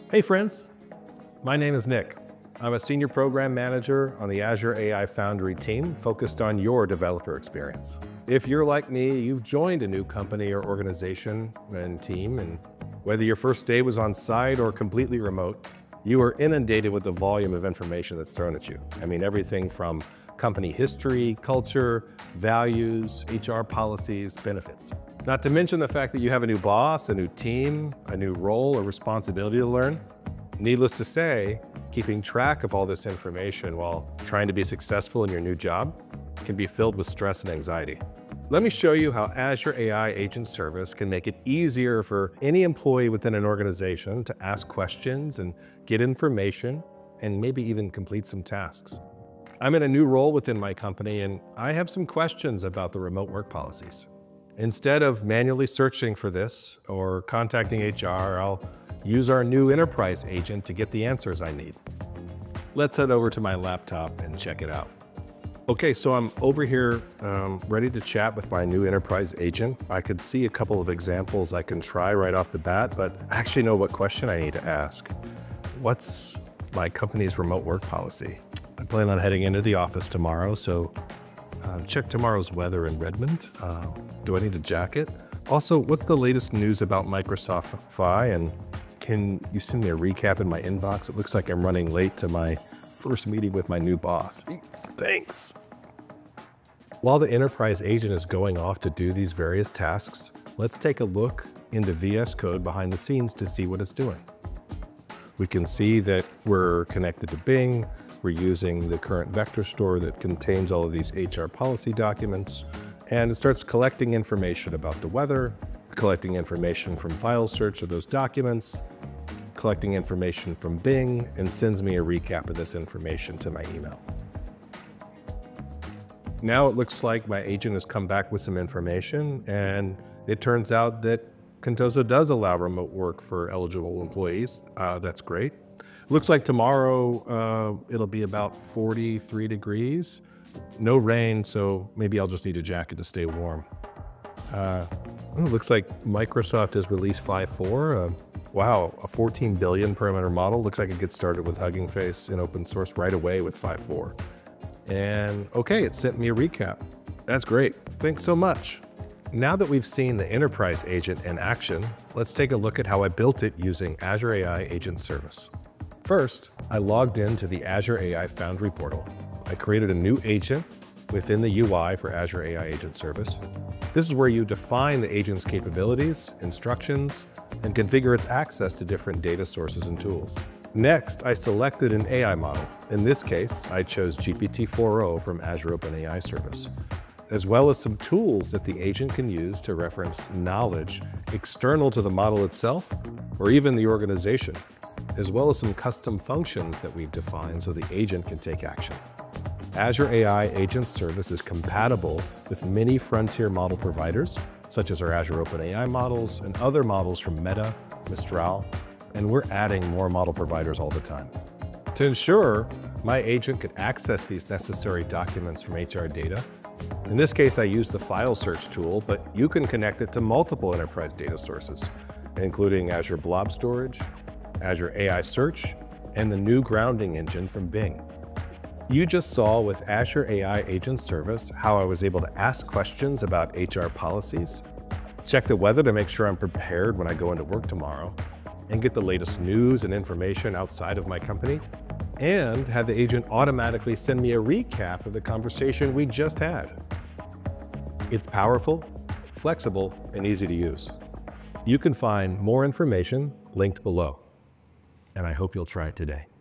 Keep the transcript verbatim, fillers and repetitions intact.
Hey friends, my name is Nick. I'm a senior program manager on the Azure A I Foundry team focused on your developer experience. If you're like me, you've joined a new company or organization and team, and whether your first day was on site or completely remote, you are inundated with the volume of information that's thrown at you. I mean, everything from company history, culture, values, H R policies, benefits. Not to mention the fact that you have a new boss, a new team, a new role or responsibility to learn. Needless to say, keeping track of all this information while trying to be successful in your new job can be filled with stress and anxiety. Let me show you how Azure A I Agent Service can make it easier for any employee within an organization to ask questions and get information and maybe even complete some tasks. I'm in a new role within my company and I have some questions about the remote work policies. Instead of manually searching for this or contacting H R, I'll use our new enterprise agent to get the answers I need. Let's head over to my laptop and check it out. Okay, so I'm over here um, ready to chat with my new enterprise agent. I could see a couple of examples I can try right off the bat, but I actually know what question I need to ask. What's my company's remote work policy? I plan on heading into the office tomorrow, so uh, check tomorrow's weather in Redmond. Uh, do I need a jacket? Also, what's the latest news about Microsoft Fi, and can you send me a recap in my inbox? It looks like I'm running late to my first meeting with my new boss. Thanks. While the enterprise agent is going off to do these various tasks, let's take a look into V S Code behind the scenes to see what it's doing. We can see that we're connected to Bing. We're using the current vector store that contains all of these H R policy documents, and it starts collecting information about the weather, collecting information from file search of those documents, collecting information from Bing, and sends me a recap of this information to my email. Now it looks like my agent has come back with some information, and it turns out that Contoso does allow remote work for eligible employees. Uh, that's great. Looks like tomorrow uh, it'll be about forty-three degrees. No rain, so maybe I'll just need a jacket to stay warm. Uh, it looks like Microsoft has released five point four. Uh, wow, a fourteen billion parameter model. Looks like it gets started with Hugging Face in open source right away with five point four. And okay, it sent me a recap. That's great. Thanks so much. Now that we've seen the enterprise agent in action, let's take a look at how I built it using Azure A I Agent Service. First, I logged into the Azure A I Foundry portal. I created a new agent within the U I for Azure A I Agent Service. This is where you define the agent's capabilities, instructions, and configure its access to different data sources and tools. Next, I selected an A I model. In this case, I chose G P T four o from Azure OpenAI Service, as well as some tools that the agent can use to reference knowledge external to the model itself or even the organization, as well as some custom functions that we've defined so the agent can take action. Azure A I Agent Service is compatible with many frontier model providers, such as our Azure OpenAI models and other models from Meta, Mistral, and we're adding more model providers all the time. To ensure my agent could access these necessary documents from H R data, in this case I use the file search tool, but you can connect it to multiple enterprise data sources, including Azure Blob Storage, Azure A I Search, and the new grounding engine from Bing. You just saw with Azure A I Agent Service how I was able to ask questions about H R policies, check the weather to make sure I'm prepared when I go into work tomorrow, and get the latest news and information outside of my company, and have the agent automatically send me a recap of the conversation we just had. It's powerful, flexible, and easy to use. You can find more information linked below, and I hope you'll try it today.